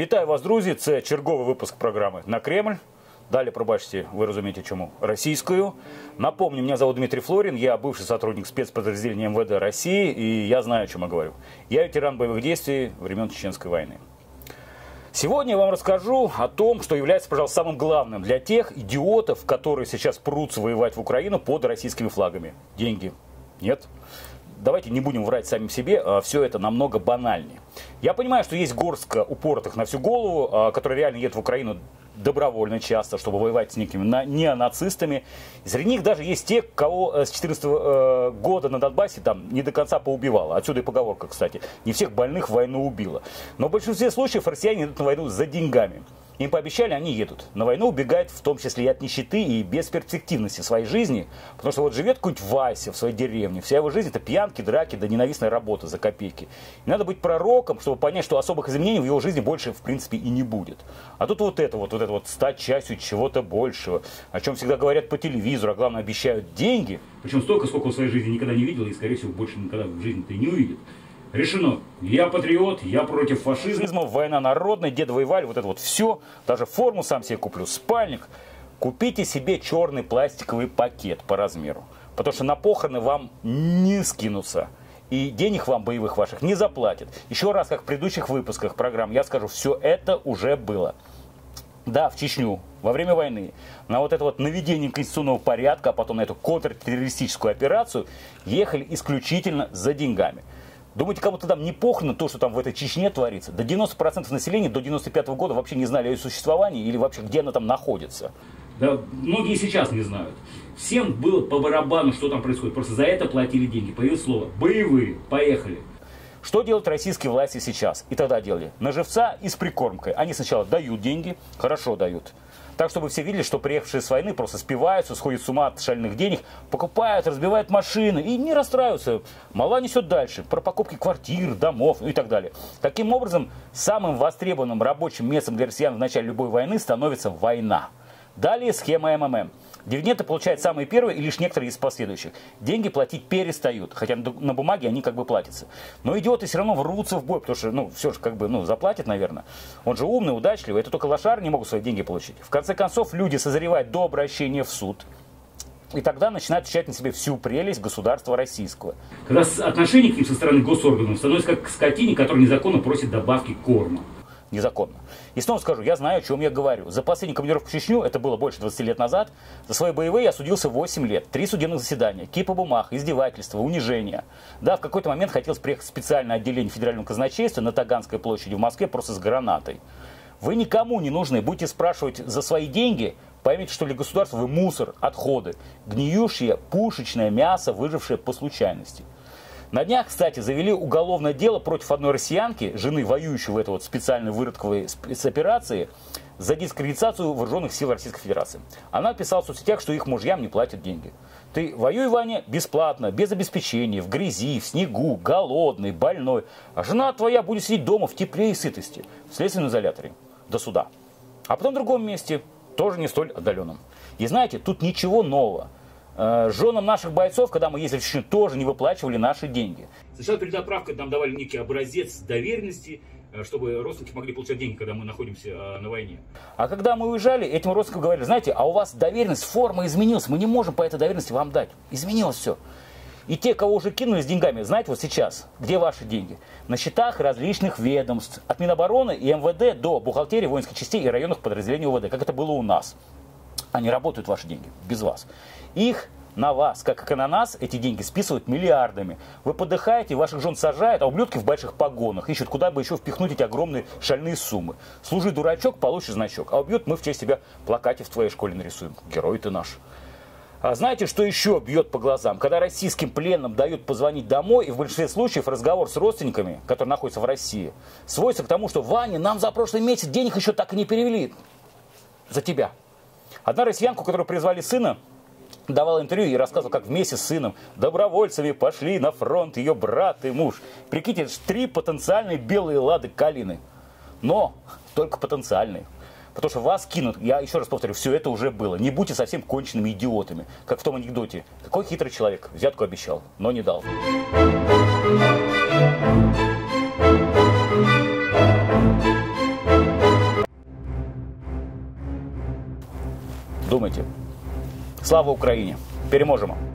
Вітаю вас, друзі! Це черговий випуск програми «На Кремль». Далее, пробачьте, вы разумеете, чему? Российскую. Напомню, меня зовут Дмитрий Флорин, я бывший сотрудник спецподразделения МВД России, и я знаю, о чем я говорю. Я ветеран боевых действий времен Чеченской войны. Сегодня я вам расскажу о том, что является, пожалуй, самым главным для тех идиотов, которые сейчас прутся воевать в Украину под российскими флагами. Деньги. Нет? Давайте не будем врать самим себе, все это намного банальнее. Я понимаю, что есть горстка упоротых на всю голову, которые реально едут в Украину добровольно часто, чтобы воевать с некими неонацистами. Среди них даже есть те, кого с 2014 года на Донбассе там не до конца поубивало. Отсюда и поговорка, кстати. Не всех больных войну убила. Но в большинстве случаев россияне идут на войну за деньгами. Им пообещали, они едут. На войну убегают в том числе и от нищеты, и бесперспективности своей жизни. Потому что вот живет какой-нибудь Вася в своей деревне. Вся его жизнь — это пьянки, драки, да ненавистная работа за копейки. И надо быть пророком, чтобы понять, что особых изменений в его жизни больше, в принципе, и не будет. А тут вот это стать частью чего-то большего. О чем всегда говорят по телевизору, а главное, обещают деньги. Причем столько, сколько в своей жизни никогда не видел, и, скорее всего, больше никогда в жизни-то и не увидит. Решено. Я патриот, я против фашизма, война народная, деды воевали, вот это вот все. Даже форму сам себе куплю, спальник. Купите себе черный пластиковый пакет по размеру. Потому что на похороны вам не скинутся. И денег вам боевых ваших не заплатят. Еще раз, как в предыдущих выпусках программ, я скажу, все это уже было. Да, в Чечню во время войны на вот это вот наведение конституционного порядка, а потом на эту контртеррористическую операцию ехали исключительно за деньгами. Думаете, кому-то там не похрен то, что там в этой Чечне творится? До 90% населения до 95 года вообще не знали о ее существовании или вообще где она там находится. Да, многие сейчас не знают. Всем было по барабану, что там происходит. Просто за это платили деньги. Появилось слово «боевые». Поехали. Что делают российские власти сейчас? И тогда делали. На живца и с прикормкой. Они сначала дают деньги, хорошо дают. Так, чтобы все видели, что приехавшие с войны просто спиваются, сходят с ума от шальных денег, покупают, разбивают машины и не расстраиваются. Мала несет дальше про покупки квартир, домов и так далее. Таким образом, самым востребованным рабочим местом для россиян в начале любой войны становится война. Далее схема МММ. Дивиденды получают самые первые и лишь некоторые из последующих. Деньги платить перестают, хотя на бумаге они как бы платятся. Но идиоты все равно врутся в бой, потому что, все же как бы, заплатят, наверное. Он же умный, удачливый, это только лошары не могут свои деньги получить. В конце концов, люди созревают до обращения в суд. И тогда начинают ощущать на себе всю прелесть государства российского. Когда отношение к ним со стороны госорганов становится как к скотине, которая незаконно просит добавки корма. Незаконно. И снова скажу, я знаю, о чем я говорю. За последнюю командировку в Чечню, это было больше 20 лет назад, за свои боевые я судился 8 лет. 3 судебных заседания, кипа бумаг, издевательства, унижения. Да, в какой-то момент хотелось приехать в специальное отделение федерального казначейства на Таганской площади в Москве просто с гранатой. Вы никому не нужны, будете спрашивать за свои деньги, поймите, что для государства вы мусор, отходы, гниющее пушечное мясо, выжившее по случайности. На днях, кстати, завели уголовное дело против одной россиянки, жены воюющей в этой вот специальной выродковой спецоперации, за дискредитацию вооруженных сил Российской Федерации. Она писала в соцсетях, что их мужьям не платят деньги. Ты воюй, Ваня, бесплатно, без обеспечения, в грязи, в снегу, голодный, больной. А жена твоя будет сидеть дома в тепле и сытости, в следственном изоляторе, до суда. А потом в другом месте, тоже не столь отдаленном. И знаете, тут ничего нового. Женам наших бойцов, когда мы ездили в Чечню, тоже не выплачивали наши деньги. Сначала перед отправкой нам давали некий образец доверенности, чтобы родственники могли получать деньги, когда мы находимся на войне. А когда мы уезжали, этим родственникам говорили, знаете, а у вас доверенность, форма изменилась, мы не можем по этой доверенности вам дать. Изменилось все. И те, кого уже кинули с деньгами, знаете, вот сейчас, где ваши деньги? На счетах различных ведомств, от Минобороны и МВД до бухгалтерии воинских частей и районных подразделений УВД, как это было у нас. Они работают, ваши деньги, без вас. Их на вас, как и на нас, эти деньги списывают миллиардами. Вы подыхаете, ваших жен сажают, а ублюдки в больших погонах ищут, куда бы еще впихнуть эти огромные шальные суммы. Служи, дурачок, получишь значок. А убьют, мы в честь тебя плакате в твоей школе нарисуем. Герой ты наш. А знаете, что еще бьет по глазам? Когда российским пленным дают позвонить домой, и в большинстве случаев разговор с родственниками, которые находятся в России, сводится к тому, что «Ваня, нам за прошлый месяц денег еще так и не перевели. За тебя». Одна россиянка, которую призвали сына, давала интервью и рассказывала, как вместе с сыном добровольцами пошли на фронт ее брат и муж. Прикиньте, это 3 потенциальные белые лады калины. Но только потенциальные. Потому что вас кинут, я еще раз повторю, все это уже было. Не будьте совсем конченными идиотами. Как в том анекдоте. Какой хитрый человек, взятку обещал, но не дал. Думайте. Слава Україні! Переможемо!